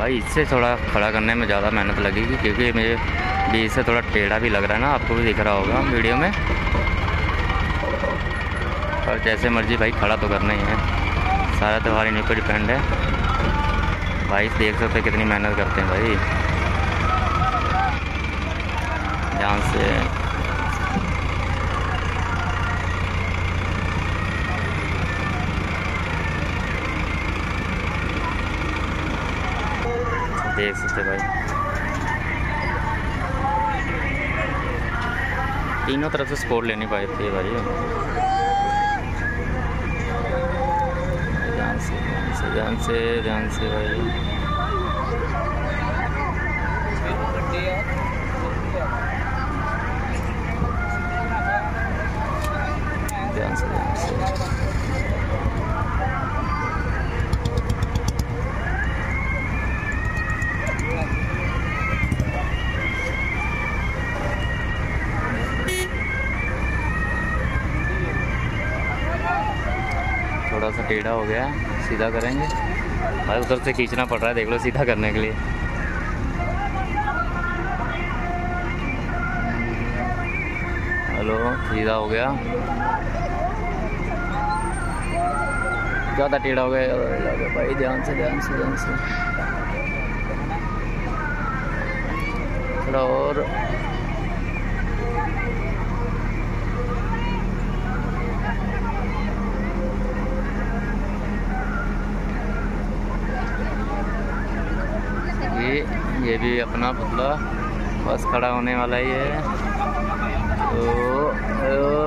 भाई इससे थोड़ा खड़ा करने में ज़्यादा मेहनत लगेगी, क्योंकि मुझे बीच से थोड़ा टेढ़ा भी लग रहा है ना, आपको भी दिख रहा होगा वीडियो में। और जैसे मर्जी भाई खड़ा तो करना ही है, सारा तुम्हारे इन पर डिपेंड है भाई। देख सकते कितनी मेहनत करते हैं भाई, ध्यान से। देख सकते भाई तीनों तरफ से सपोर्ट लेनी पड़ती है भाई। ध्यान से ध्यान से ध्यान से भाई। ध्यान से ध्यान से। थोड़ा सा टेढ़ा हो गया, सीधा करेंगे भाई। उधर से खींचना पड़ रहा है, देख लो, सीधा करने के लिए। हेलो, सीधा हो गया, ज़्यादा टेढ़ा हो गया भाई। ध्यान से ध्यान से ध्यान से। थोड़ा और। ये भी अपना पुतला बस खड़ा होने वाला ही है। तो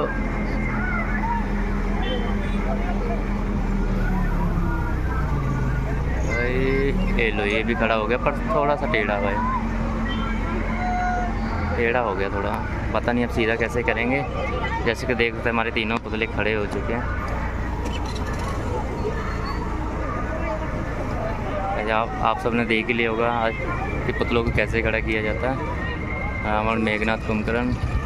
भाई ये लो, ये भी खड़ा हो गया, पर थोड़ा सा टेढ़ा भाई, टेढ़ा हो गया थोड़ा। पता नहीं अब सीधा कैसे करेंगे। जैसे कि देख सकते हैं हमारे तीनों पुतले खड़े हो चुके हैं। आप सबने देख ही लिया होगा आज कि पुतलों को कैसे खड़ा किया जाता है। हमारे मेघनाथ कुंभकर्ण